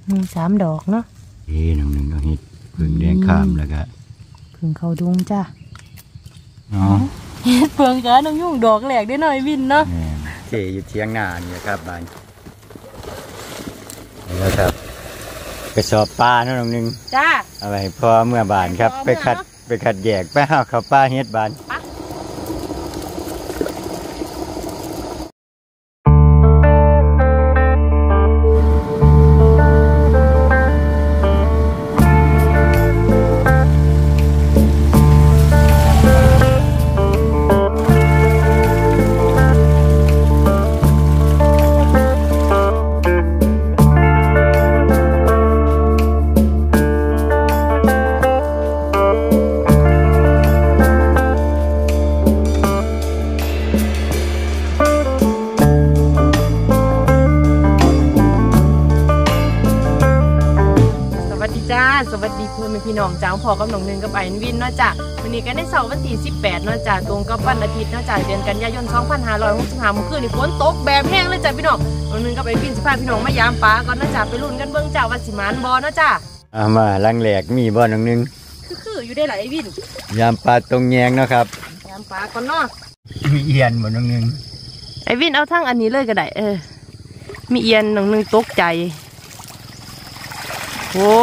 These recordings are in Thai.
3 ดอกเนาะน้องหนึ่งดอกเห็ดผึ่งแดงข้ามแล้วก็ผึ่งเขาดุงจ้าเนาะเห็ดเฟืองจ้าน้องยุ่งดอกแหลกได้หน่อยวินเนาะเจ๋อยู่เทียงนานี่ครับบ้านแล้วครับกระสอบปลาเนาะน้องหนึ่งจ้าเอาไปพอเมื่อบานครับไปขัดแยกไปหาข้าวปลาเฮ็ดบานสวัสดีเพื่อนพี่น้องจ้าพอกับน้องหนึ่งกับไอ้วินเนาะจ้ะวันนี้ก็ได้เสาร์วันที่18เนาะจ้ะตรงกับวันอาทิตย์เนาะจ้ะเดือนกันยายน2565เมื่อคืนนี้ฝนตกแบบแห้งเลยจ้ะพี่น้องน้องหนึ่งกับไอ้วินสิพาพี่น้องมายามปลาก่อนเนาะจ้ะไปลุ้นกันเบิ่งจ้าว่าสิมานบ่เนาะจ้ะมาลังแหลกมีบ่น้องหนึ่งคืออยู่ได้หลายไอ้วินยามปลาตรงแยงเนาะครับยามปลาก่อนเนาะมีเอียนบ่น้องหนึ่งไอ้วินเอาทั้งอันนี้เลยก็ได้มีเอียนน้องหนึ่งตกใจโอ้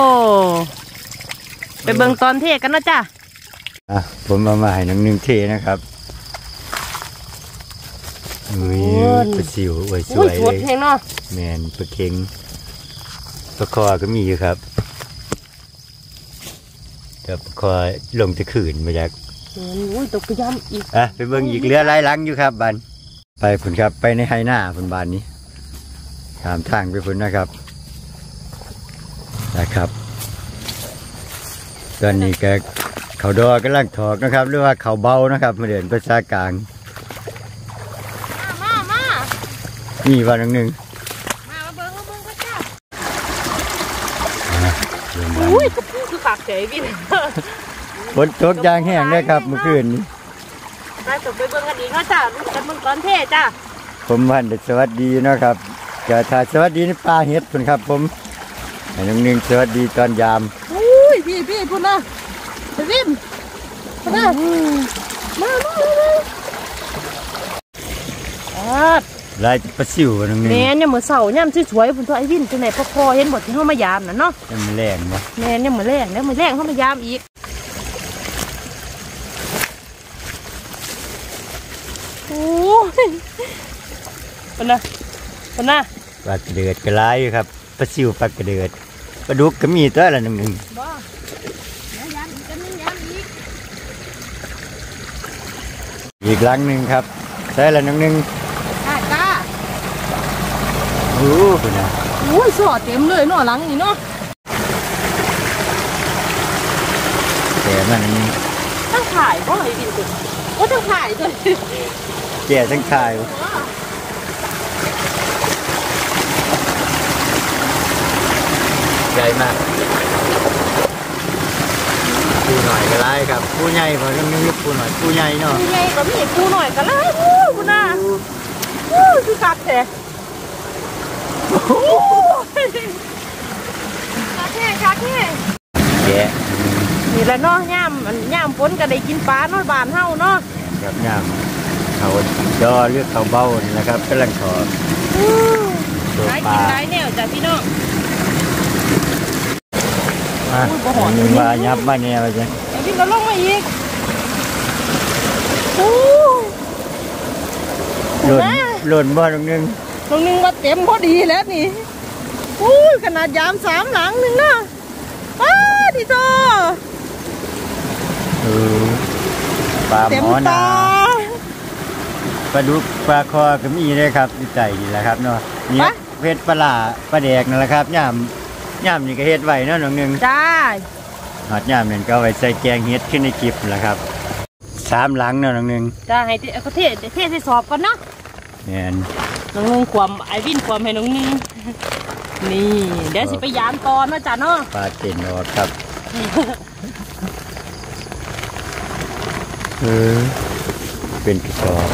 ไปเบิ่งตอนเทกันนะจ้ะผมเอามาให้น้องหนึ่งเทนะครับปลาซิวไว้สวยเลยแมนปลาเค็งปลาคอก็มีอยู่ครับกับปลาคอลงจะขืนมาจากตกกระยำอีกไปเบิ่งอีกเรือไล่ลังอยู่ครับบันไปผุนครับไปในไฮหน้าผุนบานนี้ตามทางไปผุนนะครับตอนนี้ก็เขาดอกำลังถอกนะครับหรือว่าเขาเบานะครับมาเดินภาษากลางมามีวันหนึ่งมาเบิ้งก็จ้าอุ้ยกระปุกคือปากเฉยวินฝนตกยางแห้งได้ครับเมื่อคืนนี้ไปตกไปเบิ้งกันอีกนะจ้าลุ้นกันเบิ้งตอนเทจ้าผมวันเด็กสวัสดีนะครับจะถ่ายสวัสดีในปลาเห็ดคุณครับผมน้องหนึ่งสวัสดีตอนยามอุ้ยพี่พูดนะไปวินพูดนะมาลายปลาซิวน้องหนึ่งแม่เนี่ยเหมือนเสาเนี่ยมันสวยๆผมตัวไอ้วินตัวไหนพอคอเห็นหมดที่เขามายามน่ะเนาะมันแรงวะแม่เนี่ยเหมือนแรงเขามายามอีกโอ้ยพูดนะปลากระเดือดกระไรครับปลาซิวปลากระเดือดปลาดุกก็มีตัวละหนึ่งอีกลังหนึ่งครับใช่ละหนึ่งจ้าโอ้คุณนะสอดเต็มเลยเนาะหลังนี่เนาะแก่มันนี่ตั้งถ่ายเพราะอะไรดิตั้งถ่ายด้วยแก่ตั้งถ่ายใหญ่มากปูหน่อยก็ไล่ครับปูใหญ่พอต้องนึกปูหน่อยปูใหญ่เนาะปูใหญ่ก็มีปูหน่อยก็ไล่ปูน่ะคือกัดแท้กัดแท้แย่นี่แหละเนาะย่ำฝนก็ได้กินปลาเนาะบานเฮาเนาะครับย่ำเขาดอเลือกเขาเบานี่แหละครับกำลังขอตัวปลาได้แนวจ้ะพี่น้องมายับมาเนี่ยไปจ้ะพี่เราลงมาอีกหล่นบ่ตรงนึงมาเต็มพอดีแล้วนี่ขนาดยาม3หลังนึงนะดิโตปลาหมอนาปลาดุกปลาคอก็มีเลยครับดีใจดีแหละครับเนาะนี่เพชรปลาปลาแดกนั่นแหละครับย่ำนี่ก็เฮ็ดไว้เนาะน้องหนึ่งจ้าหอดย่ำนี่ก็ไว้ใส่แกงเฮ็ดขึ้นในคลิปแหละครับ3หลังเนาะน้องหนึ่งจ้าให้เขาเทใส่สอบก่อนเนาะเนี่ยน้องหนึ่งความไอวินความให้น้องหนึ่งนี่เดี๋ยวสิไปยามตอนเนาะจ้าเนาะปลาเต็นอครับเป็นกระสอบ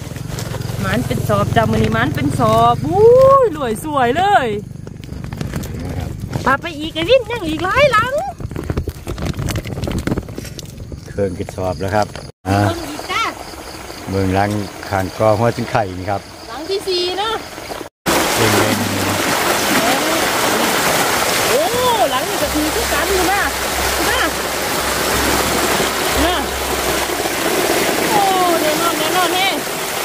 มันเป็นสอบจ้ามือนี้มันเป็นสอบรวยสวยเลยปาไปอีกไอ้วินยังอีกหลายหลังเครื่องกระสอบแล้วครับเบิ่งอีกจ้าเมืองลังขางกอหัวจึงไข่นี่ครับหลังที่สี่เนาะเป็นเล่นโอ้หลังนี้ก็ถือทุกกันอยู่นะนะโอ้แน่นอนแน่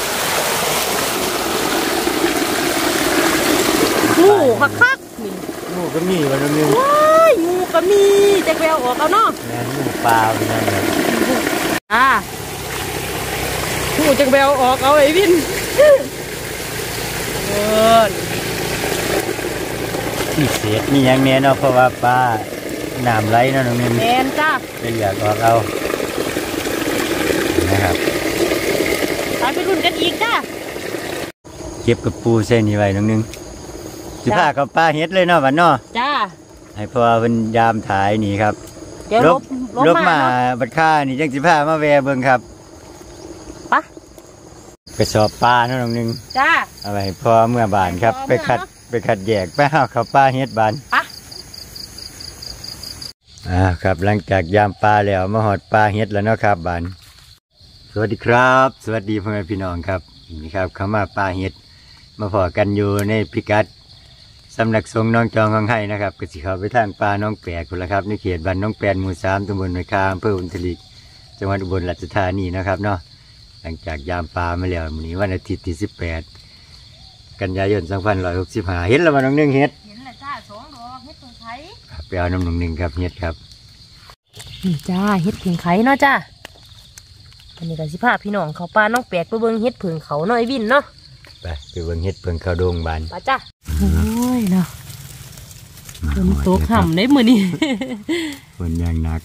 งูคักๆนี่งูก็มีวันนึงว้ายงูก็มีจะแววออกเอาเนาะแม่งูปลาเป็นยังไงงูจะแววออกเอาไอ้วินมีเศษมีอย่างเนี้ยเนาะเพราะว่าปลาน้ำไหลเนาะน้องนิ่มแมนจ้าเป็นอยากออกเอานะครับไปรุ่นกันอีกจ้าเก็บกับปูเส้นนี้ไว้น้องนึงสิพากับปลาเฮ็ดเลยเนาะวันเนาะจ้าให้พ่อเพิ่นยามถ่ายนี่ครับเดี๋ยวลบมาเนาะบัดค่านี่จังสิพามาแวะเบิ่งครับปะกระสอบปลาเนาะน้องนึงจ้าเอาไว้ให้พ่อเมื่อบานครับให้พ่อไปขัดแยกไปหาข้าวปลาเฮ็ดบานปะครับหลังจากยามปลาแล้วมาหอดปลาเฮ็ดแล้วเนาะครับบานสวัสดีครับ สวัสดีพ่อแม่พี่น้องครับนี่ครับเข้ามาปลาเฮ็ดมาพอกันอยู่ในพิกัดสำนักสงฆ์น้องจองของไห้นะครับก็สิเข้าไปทางปลาน้องแปกคนละครับในเขตบ้านน้องแปนหมู่3ตำบลหน่วยคาอำเภออุทลิกจังหวัดอุบลราชธานีนะครับเนาะหลังจากยามปลามาแล้วมื้อนี้วันอาทิตย์ที่18กันยายน2565เห็นแล้วบ่น้องนึงเฮ็ดเห็นแหละจ้า2 ดอกเฮ็ดเพิ่งไข่ไปเอาน้ำน้องนึงครับเฮ็ดครับนี่จ้าเฮ็ดเพิ่งไข่เนาะจ้าอันนี้ก็สิพาพี่น้องเขาปลาน้องแปลกไปเบิ่งเฮ็ดเพิ่งเขาเนาะไอ้วินเนาะไปเบิ่งเฮ็ดเพิ่งเข้าโดงบานปะจ้าโอ้ยเนาะฝนตกห่ำได้มื้อนี้ฝนอย่างหนัก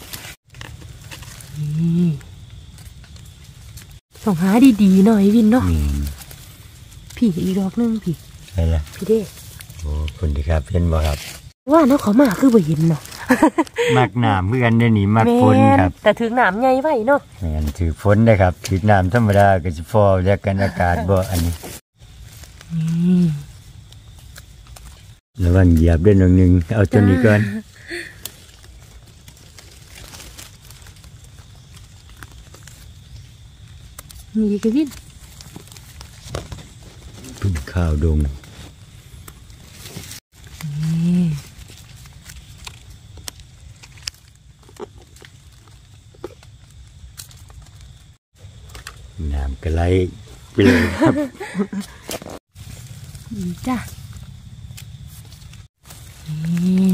ต้องหาดีๆหน่อยวินเนาะนี่พี่อีกดอกนึงพี่ใช่ละพี่เด้โอ้คุณดีครับเห็นบ่ครับว่าเนาะเขามาคือบ่เห็นเนาะมักน้ำเพื่อนเดี๋ยวนี้มักฝนครับแต่ถึงน้ำใหญ่ไว้เนาะแม่นถือฝนได้ครับถือน้ำธรรมดาก็สิฟอแล้วกันอากาศบ่อันนี้ระวังเหยียบด้วยนึงเอาตัวนี้ก่อนนี่ก็วินพึ่งข้าวดงน้ำก็ไหลไปเลยครับนี่จ้ะนี่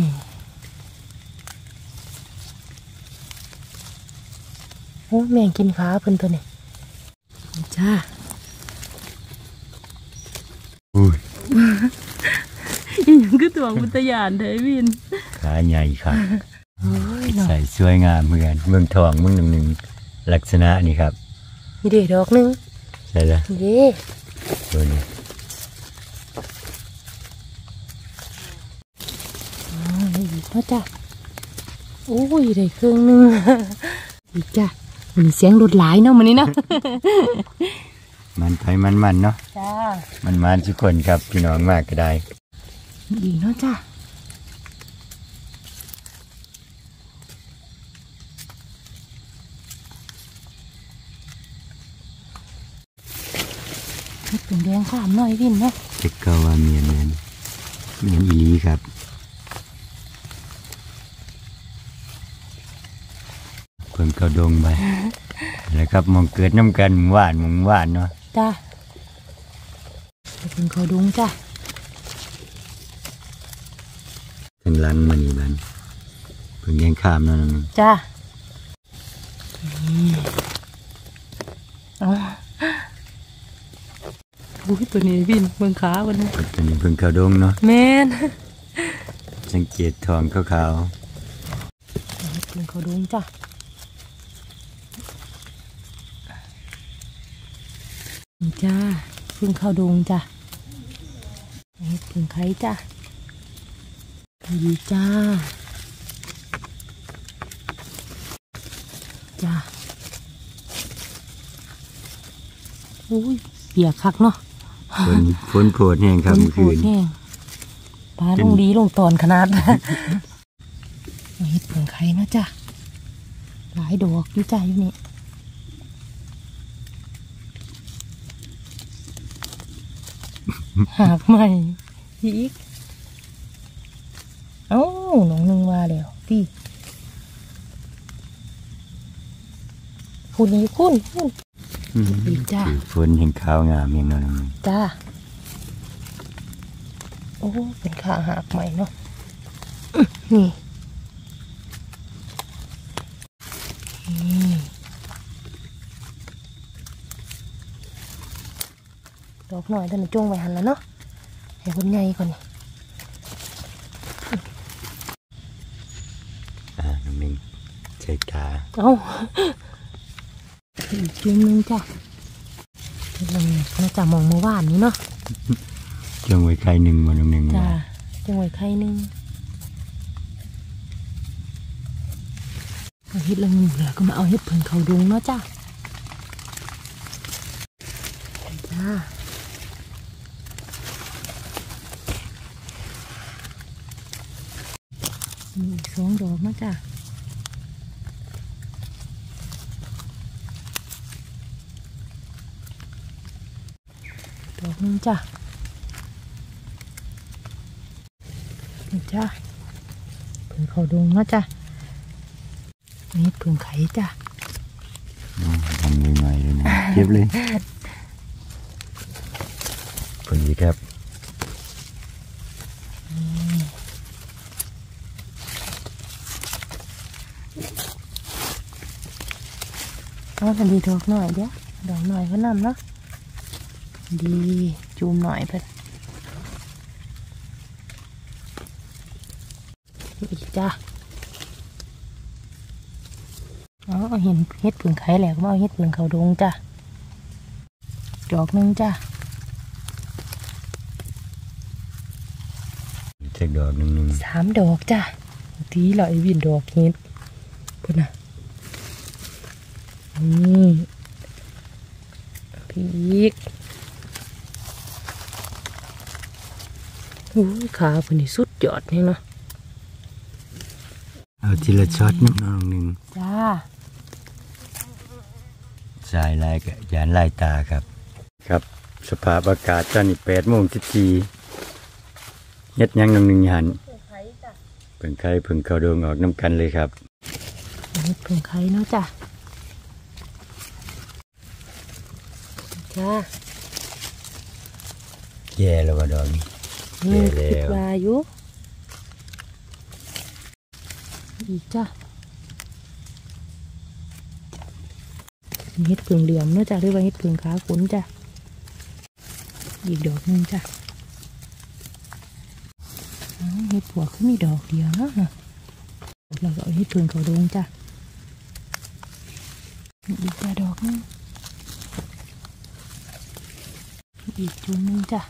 โอ้แมงกินขาเพิ่นตัวนี้นี่จ้าอุ้ยอีหยังคือตัวมุตยานเด้วินขาใหญ่ครับโอ้ยเนาะใส่สวยงามเหมือนเมืองทองเมืองหนึ่งลักษณะนี่ครับนี่เด้ดอกนึงใช่แล้วนี่เด้ตัวนี้นี่อีกเนาะจ้ะโอ้ยได้เครื่องนึงอีกจ้ะมันเสียงรถหลายเนาะมื้อนี้เนาะมันไปมันเนาะจ้ามันทุกคนครับพี่น้องมากก็ได้อีกเนาะจ้ะเฮ็ดเป็นแดงข้ามหน่อยวินเนาะเจ็กก็ว่าเมียนอีหลีครับเพิ่งเข้าดงไปแล้วครับมองเกิดน้ำกันหวานเนาะจ้าเป็นเขาดุงจ้าทางหลังมันนี่มันเพิ่งยังข้ามเนาะน้องจ้าอ๋ออุ้ยตัวนี้วินเมืองขาวันนี้ตอนนี้เพิ่งเข้าดงเนาะแมนสังเกตทองขาวเป็นเขาดุงจ้านี่จ้าเพิ่งเข้าดงจ้านี่เพิ่งไข่จ้าดีจ้าจ้าอุ้ยเปียกคักเนาะๆฝนโผดแห้งครับเมื่อคืนแห้งปลาลงดีลงตอนขนาดเห็ดเผือกไข่เนาะจ้ะหลายดอกอยู่จ้ะอยู่นี่หากใหม่อีกเอ้าน้องนึงว่าแล้วพี่คุณนี่คุณอีกจ้ะฝนเห็นขาวงามอย่างนั้นจ้าโอ้เป็นขาหักใหม่เนาะนี่ดอกหน่อยแต่มันจ้วงไว้หันแล้วเนาะให้คนใหญ่ก่อนนี่น้ำมิงใส่ตาเอ้าอีกจุ่มนึงจ้ะเราจะมองเมื่อวานนี้เนาะจ้วงไว้ไข่หนึ่งมาหนึ่งจ้าจ้วงไว้ไข่หนึ่งเอาเห็ดละงูแล้วก็มาเอาเห็ดเพิ่งเขาดุงเนาะจ้าจ้ามีอีก2 ดอกนะจ้าดอกนึงจ้านี่จ้าเพิ่งเขาดุงนะจ้านี่เพิ่งไข่จ้าทำใหม่ๆเลยนะเก็บเลยผลดีครับเอาทันดีดอกหน่อยเดี๋ยวดอกหน่อยก็นำเนาะดีจูมหน่อยเพิ่นอีกจ้าเอาเห็นเห็ดเปลืองไข่แล้วก็เอาเห็ดเปลืองเขาดงจ้าดอกนึงจ้าเช็คดอกหนึ่ง 3 ดอกจ้าทีเราไอ้วินดอกเห็ดพุ่นน่ะนี่พีกขาพุ่นนี่สุดยอดนี่เนาะเอาทีละช็อตน้องหนึ่งจ้าสายลายกับยานลายตาครับครับสภาพอากาศตอนนี้8:14เฮ็ดยังน้องหนึ่งหันเพิ่งไข่เพิ่งเข้าดวงออกน้ำกันเลยครับเพิ่งไข่เนาะจ้าจ้าแย่แล้วว่าดอกนี้แย่แล้ววายุอีกจ้าเห็ดเผืองเหลี่ยมเนาะจ้าหรือว่าเห็ดเผืองขาขุนจ้าอีกดอกนึงจ้าเห็ดผัวเขามีดอกเดียวเนาะเราก็เอาเห็ดเผืองเขาดงจ้าอีกจ้าดอกนึงอีกจุ่มนึงจ้ะ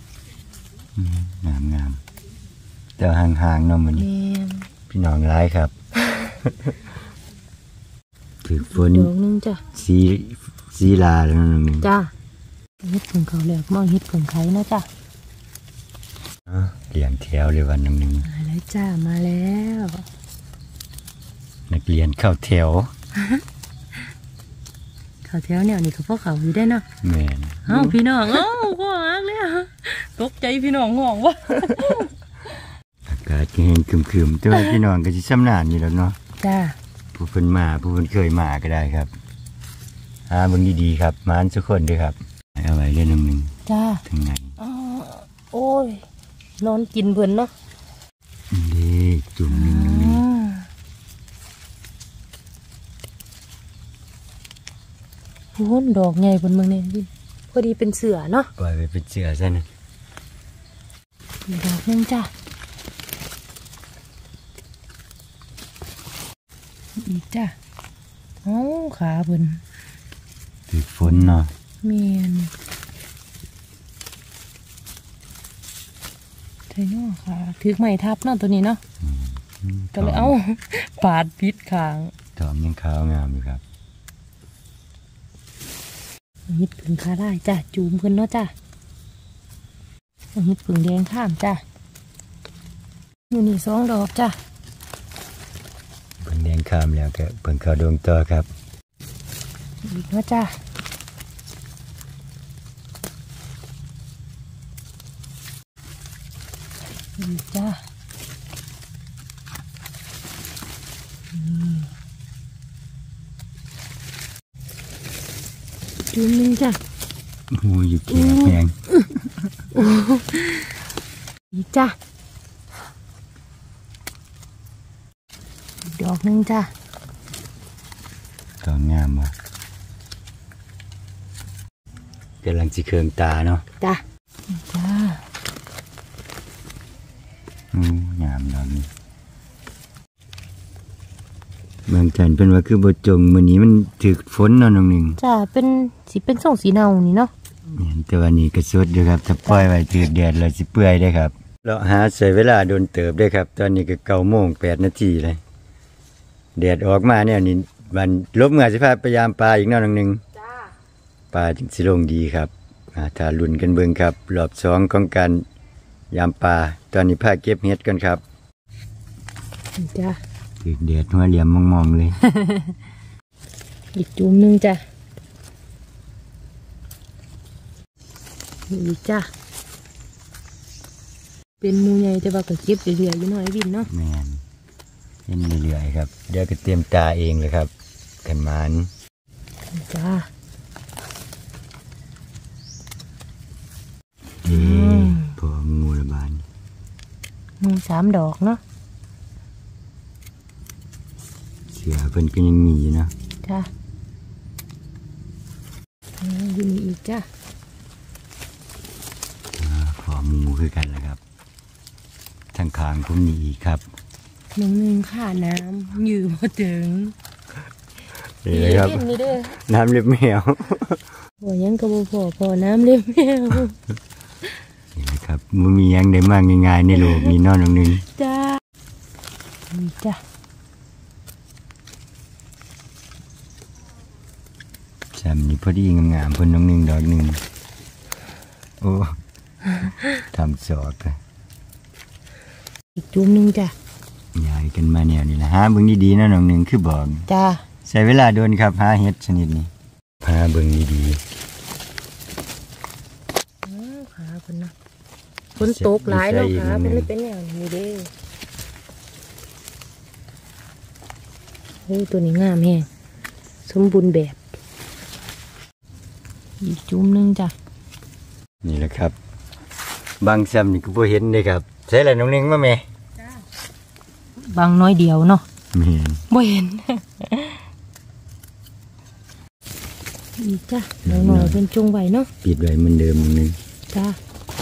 งามแต่ห่างๆเนาะมันพี่น้องร้ายครับถือฝนดอกนึงจ้ะสีลาแล้วนึงจ้ะเฮ็ดเพิ่งเขาแล้วมองเฮ็ดเพิ่งไข่นะจ้ะเรียงแถวเลยวันนึงมาแล้วจ้ามาแล้วนักเรียนเข้าแถวเขาแถวเนี่ยนี่ก็พวกเขาอยู่ได้เนาะแม่นเอ้าพี่น้องเอ้าก็มากเลยตกใจพี่น้องห่วงวะอากาศก็เห็นคึมๆแต่ว่าพี่น้องก็สิสำนานอยู่แล้วเนาะจ้าผู้เพิ่นมาผู้เพิ่นเคยมาก็ได้ครับเบิ่งดีๆครับมาทุกคนด้วยครับเอาไว้เล่นนึงจ้าถึงไหนโอ้ยนอนกินเพิ่นเนาะดีจุ่มนึงโอ้ดอกใหญ่บนเมืองนี่พอดีเป็นเสือเนาะปล่อยไปเป็นเสือซะนะดอกนึงจ้ะอีกจ้ะขาบนติดฝนเนาะเมียนใช่เนาะค่ะถือไม้ทับเนาะตัวนี้เนาะก็เลยปาดพิษขางดอกยังขาวงามอยู่ครับเห็ดผึ่งขาได้จ้ะจูมเพิ่นเนาะจ้ะเห็ดผึ่งแดงข้ามจ้ะอยู่นี่2 ดอกจ้ะเพิ่งแดงคามแล้วก็เพิ่งเข้าดวงต่อครับอีกเนาะจ้ะอีกจ้ะจุ่มนึงจ้ะโอ้ยอยู่แข็งแพงอีกจ้ะดอกนึงจ้ะดอกงามว่ะกำลังสิเคืองตาเนาะจ้ะจ้ะงามดอกนี้เมืองจันเป็นว่าคือบทจงมื้อนี้มันถึกฝนเนาะน้องหนึ่งจ้ะเป็นส่งสีเนานี่เนาะแต่วันนี้ก็สดอยู่ครับถ้าปล่อยไว้ถึกแดดแล้วสิเปื่อยได้ครับเราหาใช้เวลาโดนเติบได้ครับตอนนี้ก็9:08 น.เลยแดดออกมาเนี่ยนี่วันลบเมื่อสิพาพยายามปลาอีกเนาะน้องหนึ่งจ้าปลาจึงสิลงดีครับถ้าลุ้นกันเบิ่งครับรอบ2ของการยามปลาตอนนี้พาเก็บเห็ดกันครับจ้าถึกแดดหัวเหลี่ยมมองๆเลยอีกจุ่มนึงจ้ะอีกจ้ะเป็นมูใหญ่แต่ว่าก็เก็บเรื่อยๆอยู่หน่อยบินเนาะแม่นเห็นเรื่อยๆครับเดี๋ยวก็เตรียมตาเองเลยครับกันหมานจ้าพองูระบาดงู3 ดอกเนาะเสือเพิ่นก็ยังมีอยู่นะจ้าอยู่นี่อีกจ้าพองูคือกันแล้วครับทางคางผมมีอีกครับนึงค่าน้ำยืมมาถึงนี่เลยครับน้ำเล็บแมวโอ้ยังกระโบพอน้ำเล็บแมวนี่เลยครับมันมียังได้มากง่ายๆในโลกนี้นอนนึงจ้านี่จ้าจำนี่พอดีงามๆเพิ่นน้องหนึ่งดอกหนึ่งโอ้ทำสอดอีกจุ่มนึงจ้ะยายกันมาแนวนี้นะฮะเบิ่งดีๆนะน้องหนึ่งคือบอกจ้าใช้เวลาโดนครับหาเห็ดชนิดนี้หาเบิ่งดีขาคนนะฝนตกหลายเนาะขาเป็นเลยเป็นอย่างนี้เด้โอ้ตัวนี้งามแฮงสมบูรณ์แบบอีกจุ่มนึงจ้ะนี่แหละครับบางซ้ำนี่ก็บ่เห็นเลยครับใช่แหละน้องหนึ่งมาแม่บางน้อยเดียวเนาะบ่เห็นอีกจ้ะหน่อยเป็นจุงไว้เนาะปิดไว้เหมือนเดิมนึงจ้า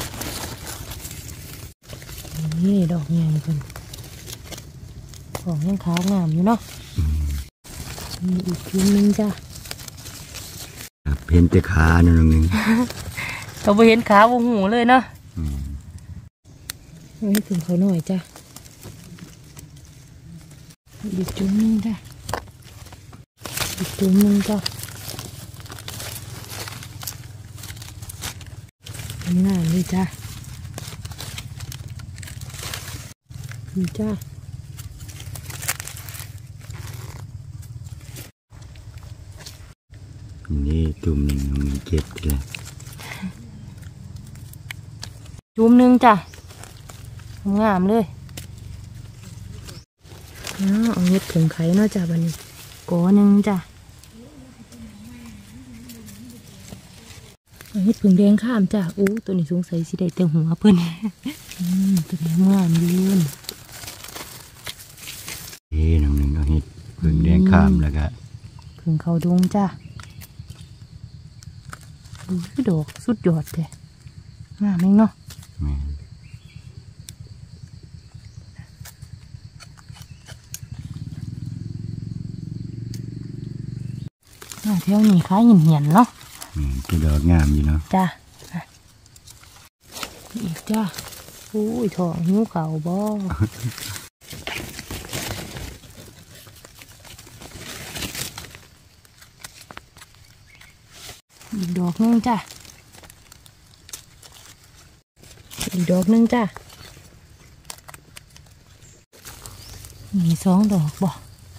นี่ดอกใหญ่เป็นของยังขาวงามอยู่เนาะมีอีกจุ่มนึงจ้ะเห็นแต่ขาน้องหนึ่งเราไปเห็นขาวงหูเลยเนาะให้ถึงเขาหน่อยจ้ะอีกจุ่มนึงจ้ะอีกจุ่มนึงจ้ะงามเลยจ้ะนี่จ้ะนี่จุ่มหนึ่งมันเก็บเลยจุ่มนึงจ้ะงามเลยเอาเห็ดผงไข่เนาะจ้ะบันนี้ก้อนนึงจ้ะเอาเห็ดผงแดงข้ามจ้ะอู้ตัวนี้สงสัยสิได้แต่หัวเพิ่นตัวนี้งามยืนน้องหนึ่งเอาเห็ดผงแดงข้ามแล้วก็ผงเขาดงจ้ะดอกสุดยอดเลยงามเองเนาะเที่ยวนี้ค้าหินเหียนเนาะก็ดอกงามอยู่เนาะจ้าอีกจ้าอุ้ยทองหิ้วเข่าบ่อีกดอกนึงจ้าอีกดอกนึงจ้ามี2 ดอกบ่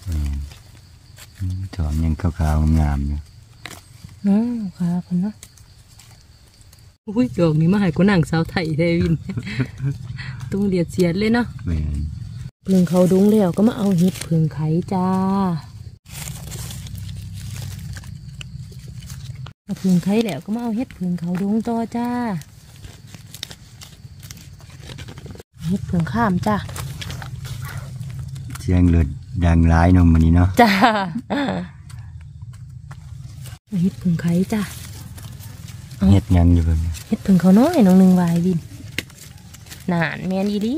ถอมยังขาวๆงามอยู่ค่ะคนเนาะอุ้ยดอกนี้มาให้กูนั่งสาวไทยเทวินตุ้งเดียดเสียดเลยเนาะเพิ่งเขาดุ้งแล้วก็มาเอาเห็ดเพิ่งไข่จ้าเอาเพิ่งไข่แล้วก็มาเอาเห็ดเพิ่งเขาดุ้งต่อจ้าเห็ดเพิ่งข้ามจ้าเสียงเลือดดังร้ายนมมันนี้เนาะจ้าเห็ดเพิ่งไข่จ้าเห็ดยังอยู่แบบเห็ดเพิ่งเขาน้อยน้องหนึ่งวายวินนานแมนอีลี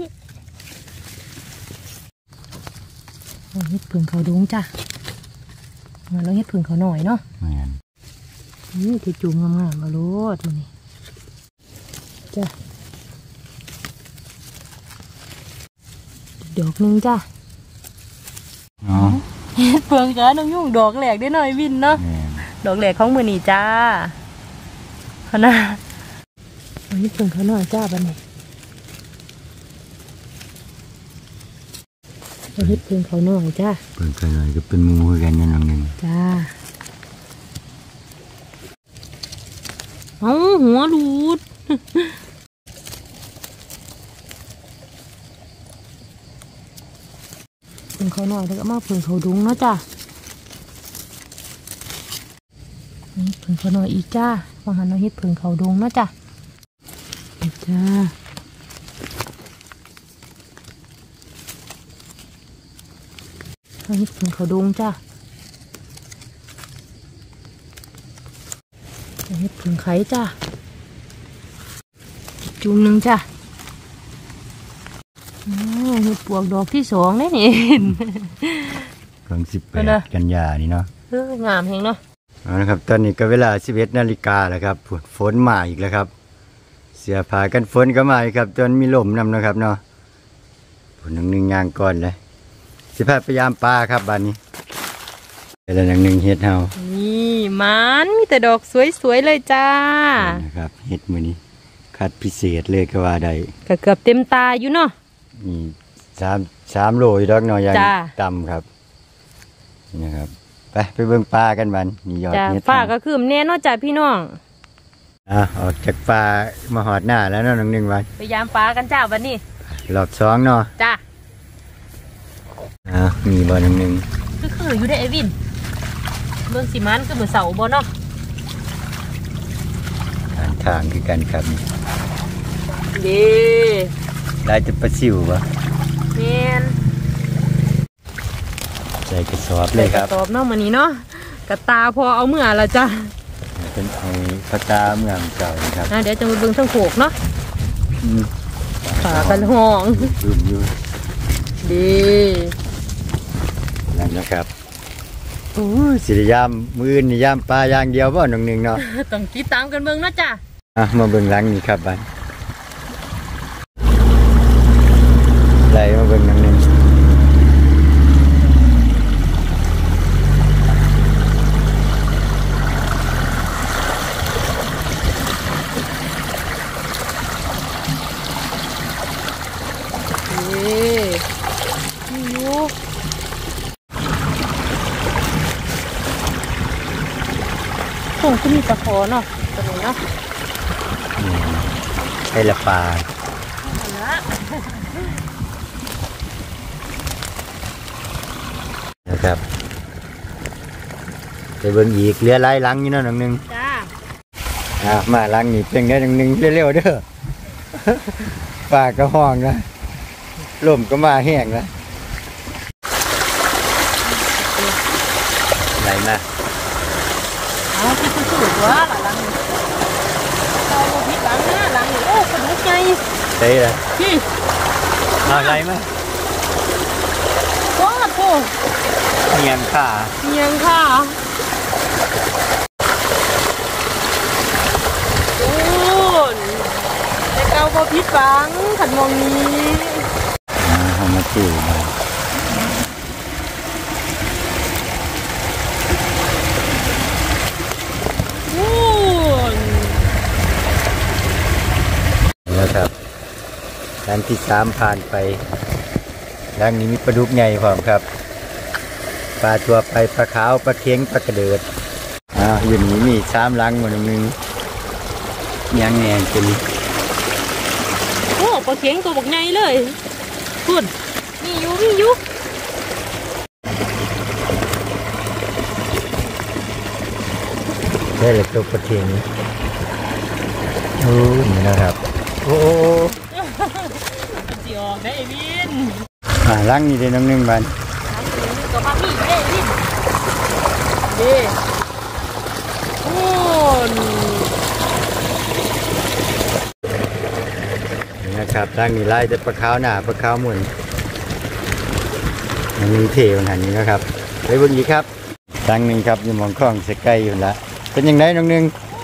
เห็ดเพิ่งเขาดุ้งจ้าแล้วเห็ดเพิ่งเขาหน่อยเนาะนี่ที่จุ่มงามๆมาโลดมันนี่จ้าดอกนึงจ้าเห็ดเพิ่งจ้าน้องยุ่งดอกแหลกได้หน่อยวินเนาะดอกแหลกของมือนี่จ้าพนะเห็ดเพิ่งเขาหน่อยจ้าบันนี่เห็ดเพิ่งเขาหน่อยจ้าเพิ่งเขาหน่อยก็เป็นมูกันนั่นน้องหนึ่งจ้าเอาหัวรูดเพิ่งเขาหน่อยแล้วก็มาเพิ่งเขาดุ้งเนาะจ้าเพิ่งเขาหน่อยอีกจ้าฟังหันเราเฮ็ดเพิ่งเขาดุ้งเนาะจ้าจ้าเฮ็ดเพิ่งเขาดุ้งจ้าเฮ็ดเพิ่งไข่จ้าจุ่มหนึ่งจ้าเฮ็ดปวกดอกที่2ได้นี่ของ18 กันยานี่เนาะงามแฮงเนาะเอาละครับตอนนี้ก็เวลา 11 นาฬิกาแล้วครับฝนมาอีกแล้วครับเสียผ้ากันฝนก็มาอีกครับจนมีลมนำนะครับเนาะฝนนึงยางก่อนเลยสิพาพยายามปลาครับบ้านนี้แล้วหนึ่งเฮ็ดเฮานี่มันมีแต่ดอกสวยๆเลยจ้านะครับเฮ็ดมื้อนี้คัดพิเศษเลยก็ว่าได้ก็เกือบเต็มตาอยู่เนาะนี่3 โลอยู่ดอกเนาะอย่างต่ำครับนี่นะครับไปเบิ่งปลากันบันนี่ยอดเฮ็ดปลาก็คือแน่นอนจ้าพี่น้องออกจากปลามาหอดหน้าแล้วเนาะ1 วันพยายามปลากันจ้าวันนี้รอบ2เนาะจ้ามีบ่1 คืออยู่ได้ไอวินเมืองสีมันก็เหมือนเสาบ่เนาะทางคือกันครับดีได้จะปลาซิวปะแมนใส่กระสอบเลยครับกระสอบเนาะมันนี้เนาะกระตาพอเอาเมื่อละจ้าเป็นเอากระตาเมื่อเก่าครับเดี๋ยวจะมาเบิ่งทั้งโขกเนาะขากันห้องอยู่ดีนั่นนะครับสิริยามมือนี่ยามปลาอย่างเดียวบ่หนึ่งเนาะต้องติดตามกันเบิ่งเนาะจ้ามาเบิ่งหลังนี่ครับบ้านไหลมาเบิ่งหนึ่งก็มีตะโพเนาะตัวนี้เนาะไอ้ละปลานะครับไปเบิ่งอีกเรือไล่ลังนี่เนาะหนึ่งจ้ามาลังนี่เป็นไงหนึ่งเร็วๆเด้อปลาก็ห้องนะลมก็มาแห้งนะไหลมาเอาที่สุดๆว่าหลังนี่เราพิษหลังนะหลังนี่โอ้กระดูกใหญ่เต้เลยอะไรไหมว้าโถ่เงียงค่ะโอ้แต่เกาพอพิษหลังขันมองนี้ทำมาตื่นมาแล้วครับด้านที่3ผ่านไปดังนี้มีปลาดุกใหญ่พร้อมครับปลาตัวไปปลาขาวปลาเค็งปลากระเดิดอยู่นี้มี3ลังมันนึงยังแหงเป็นโอ้ปลาเข็งตัวบักใหญ่เลยคุณมีอยู่ได้เลยตัวปลาเค็งโอ้นี่นะครับโอ้สิออกได้เอวินลังนี่ได้น้ำหนึ่งบันตัวปลามีได้เอวินเด้โอ้นี่นะครับลังนี่ไล่จะปลาขาวหนาปลาขาวหมุนมันมีเทวันหันนี้นะครับไปเบิ่งอีกครับลังหนึ่งครับอยู่มองคล้องสกายอยู่ละเป็นยังไงน้องหนึ่ง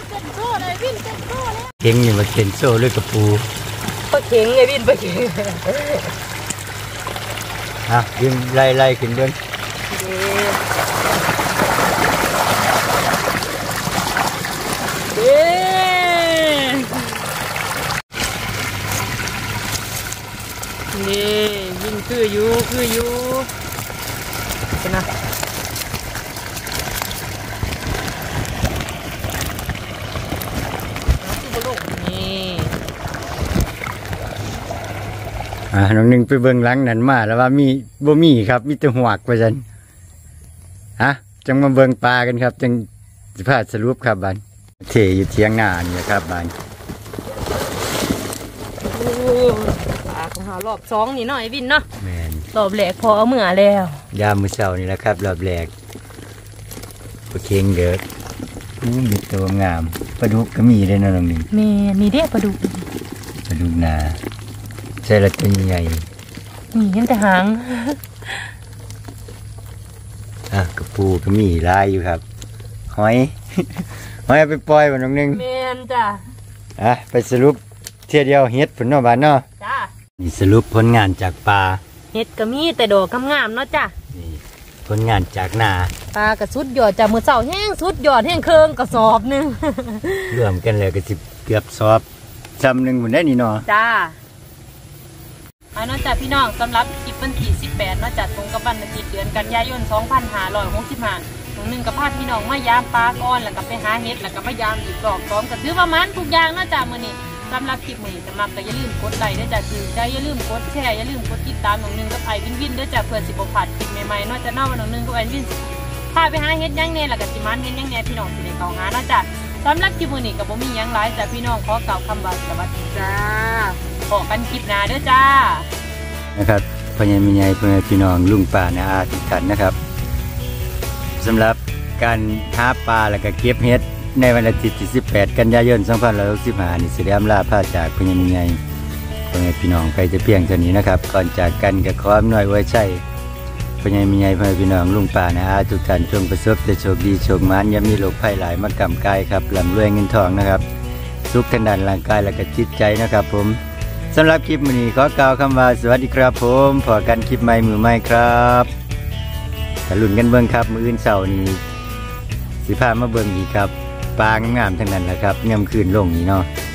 เข่งนี่มาเข็นโซ่ด้วยกระปูปลาเข็งไอ้วินปลาเข็งยิงไล่ขึ้นเบิ้งนี่วิ่งคืออยู่เป็นไงน้องหนึ่งไปเบิ่งหลังนั้นมาแล้วว่ามีบ่มีครับมีแต่หวกว่าซั่นจังมาเบิ่งปลากันครับจังสิพาสรุปครับบ้านเทอยู่เทียงหน้านี่ครับบ้านปลาของเรารอบ2นี่เนาะไอ้วินเนาะแม่นรอบแรกพอเอาเมื่อแล้วยามมื้อเช้านี่แหละครับรอบแรกปลาเค็งเด้อมีตัวงามปลาดุกก็มีได้เนาะน้องหนึ่งแม่นี่เด้ปลาดุกนาใช่ละตัวใหญ่นี่ยังแต่หางกระปูก็มีลายอยู่ครับหอยเอาไปปล่อยวันนึงแมนจ้ะไปสรุปเที่ยวเดียวเฮ็ดผลนอกบ้านเนาะจ้านี่สรุปผลงานจากปลาเฮ็ดก็มีแต่ดอกงามๆเนาะจ้ะนี่ผลงานจากนาปลากระสุดยอดจากมือเสาแห้งสุดยอดแห้งเคืองกระสอบนึงรวมกันเลยก็สิเกือบสอบจำหนึ่งหมดได้นี่เนาะจ้านอกจากพี่น้องสำหรับคลิปวันที่18นอกจากตรงกับวันอาทิตย์เดือนกันยายน25651กับพาพี่น้องมายามปลาก้อนแล้วก็ไปหาเห็ดแล้วก็มายามอีกดอกซ้อมก็ถือว่ามันทุกอย่างนอกจากมื้อนี้สำหรับคลิปมื้อนี้สำหรับก็อย่าลืมกดไลค์ด้วยจ้ะคืออย่าลืมกดแชร์อย่าลืมกดติดตามน้องนึงกับไอวินด้วยจ้ะเพื่อสิบ่พลาดคลิปใหม่ๆนอกจากน้องนึงกับไอวินพาไปหาเห็ดยังแน่แล้วก็สิมันเห็ดยังแน่พี่น้องสิได้เข้าหานอกจากสำหรับคลิปมื้อนี้ก็บ่มีหยังหลายจ้ะพี่น้องขอกล่าวคำว่าสวัสดีจ้าพบกันคลิปหน้าเด้อจ้านะครับพ่อใหญ่แม่ใหญ่พ่อแม่พี่น้องลุงป้าน้าอาทุกท่านนะครับสำหรับการหาปลาและก็เก็บเห็ดในวันอาทิตย์ที่18กันยายน2565นี่สิได้อำลาพาจากพ่อใหญ่แม่ใหญ่พ่อแม่พี่น้องไปจะเพียงเท่านี้นะครับก่อนจากกันก็ขออำนวยไว้ใช่พ่อใหญ่แม่ใหญ่พ่อแม่พี่น้องลุงป้าน้าอาทุกท่านจงประสบแต่โชคดีโชคมานอย่ามีโรคภัยหลายมากำกายครับร่ำรวยเงินทองนะครับสุขทางด้านร่างกายและก็จิตใจนะครับผมสำหรับคลิปนี้ขอกล่าวคำว่าสวัสดีครับผมพอกันคลิปใหม่มือใหม่ครับตะลุนกันเบิ้งครับมืออื่นเสาร์นี้สิพามาเบิ้งอีกครับปลางามๆทั้งนั้นแหละครับย่ำคืนลงนี้เนาะ